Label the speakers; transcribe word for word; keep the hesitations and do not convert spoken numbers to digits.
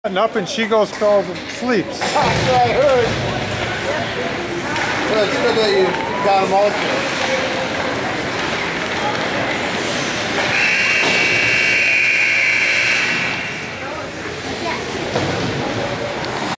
Speaker 1: And up and she goes falls sleeps.
Speaker 2: That's what I heard. Well, it's good that you got them all.